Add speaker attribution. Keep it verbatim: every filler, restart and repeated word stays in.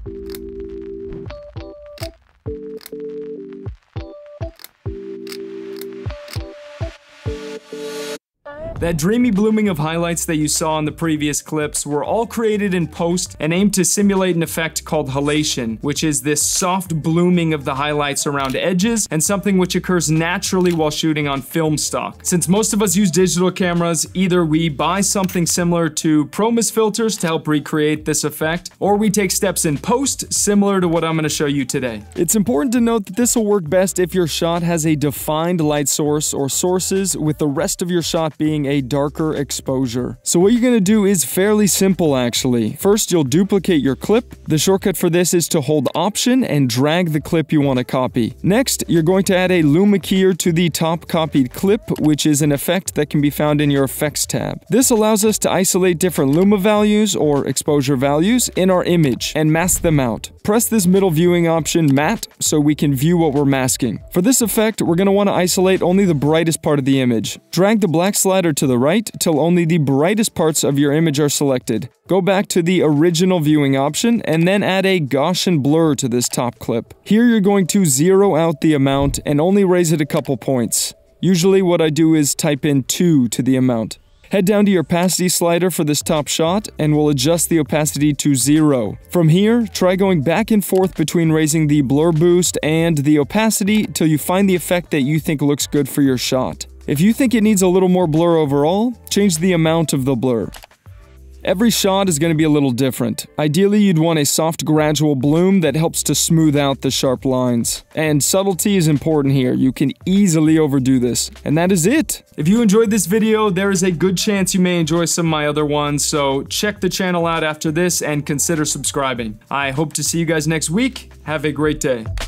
Speaker 1: That dreamy blooming of highlights that you saw in the previous clips were all created in post and aimed to simulate an effect called halation, which is this soft blooming of the highlights around edges and something which occurs naturally while shooting on film stock. Since most of us use digital cameras, either we buy something similar to Promus filters to help recreate this effect, or we take steps in post similar to what I'm going to show you today. It's important to note that this will work best if your shot has a defined light source or sources, with the rest of your shot being a darker exposure. So what you're going to do is fairly simple actually. First, you'll duplicate your clip. The shortcut for this is to hold Option and drag the clip you want to copy. Next, you're going to add a luma keyer to the top copied clip, which is an effect that can be found in your effects tab. This allows us to isolate different luma values or exposure values in our image and mask them out. Press this middle viewing option, matte, so we can view what we're masking. For this effect, we're going to want to isolate only the brightest part of the image. Drag the black slider to the right till only the brightest parts of your image are selected. Go back to the original viewing option and then add a Gaussian blur to this top clip. Here you're going to zero out the amount and only raise it a couple points. Usually what I do is type in two to the amount. Head down to your opacity slider for this top shot and we'll adjust the opacity to zero. From here, try going back and forth between raising the blur boost and the opacity till you find the effect that you think looks good for your shot. If you think it needs a little more blur overall, change the amount of the blur. Every shot is going to be a little different. Ideally, you'd want a soft gradual bloom that helps to smooth out the sharp lines. And subtlety is important here. You can easily overdo this. And that is it. If you enjoyed this video, there is a good chance you may enjoy some of my other ones, so check the channel out after this and consider subscribing. I hope to see you guys next week. Have a great day.